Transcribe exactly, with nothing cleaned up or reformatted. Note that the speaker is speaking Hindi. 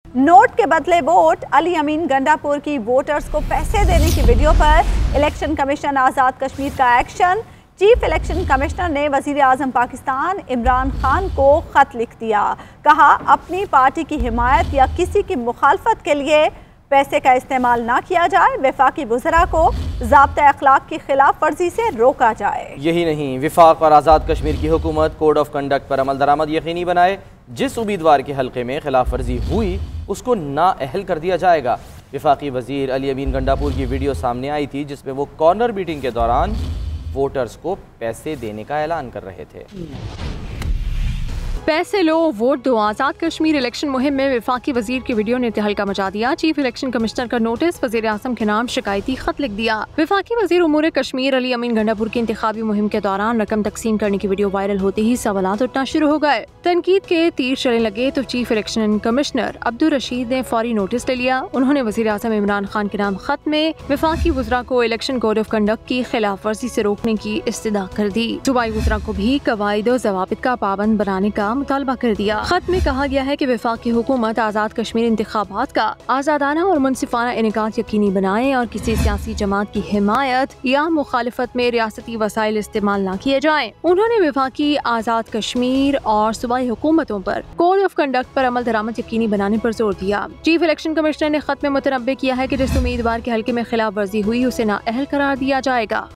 नोट के बदले वोट, अली अमीन गंडापुर की वोटर्स को पैसे देने की वीडियो पर इलेक्शन कमीशन आज़ाद कश्मीर का एक्शन। चीफ इलेक्शन कमिश्नर ने वज़ीर आज़म पाकिस्तान इमरान खान को ख़त लिख दिया। कहा, अपनी पार्टी की हिमायत या किसी की मुखालफत के लिए पैसे का इस्तेमाल ना किया जाए। वफाकी वज़रा को ज़ाब्ता अखलाक की खिलाफ वर्जी से रोका जाए। यही नहीं, वफाक और आज़ाद कश्मीर की हुकूमत कोड ऑफ कंडक्ट पर अमल दरामद यकीनी बनाए। जिस उम्मीदवार के हल्के में खिलाफ वर्जी हुई उसको नाअहल कर दिया जाएगा। वफाकी वजीर अली अमीन गंडापुर की वीडियो सामने आई थी जिसमें वो कॉर्नर मीटिंग के दौरान वोटर्स को पैसे देने का ऐलान कर रहे थे। पैसे लो वोट दो, आज़ाद कश्मीर इलेक्शन मुहिम में वफाकी वजीर की वीडियो ने तहलका मचा दिया। चीफ इलेक्शन कमिश्नर का नोटिस, वजीर आज़म के नाम शिकायती खत लिख दिया। वफाकी वजीर उमूर कश्मीर अली अमीन गंडापुर की इंतखाबी मुहिम के दौरान रकम तकसीम करने की वीडियो वायरल होते ही सवालात उठना शुरू हो गए। तनकीद के तीर चलने लगे तो chief election commissioner Abdul Rashid ने फौरी नोटिस ले लिया। उन्होंने वजीर आज़म इमरान खान के नाम खत में वफाकी वज़रा को इलेक्शन कोड ऑफ कंडक्ट की खिलाफ वर्जी से रोकने की इस्तदा कर दी। सूबाई वज़रा को भी कवायद और ज़वाबित का पाबंद बनाने का मुतालबा कर दिया। खत में कहा गया है कि वफाकी हुकूमत आज़ाद कश्मीर इंतखाबात का आज़ादाना और मुनसिफाना इनेकाद यकीनी बनाए और किसी सियासी जमात की हिमायत या मुखालिफत में रियासती वसाइल इस्तेमाल न किए जाएं। उन्होंने वफाकी आज़ाद कश्मीर और सूबाई हुकूमतों पर कोड ऑफ कंडक्ट पर अमल दरामद यकीनी बनाने पर जोर दिया। चीफ इलेक्शन कमिश्नर ने खत में मुतनब्बे किया है कि जिस उम्मीदवार के हल्के में खिलाफ वर्जी हुई उसे नाअहल करार दिया जाएगा।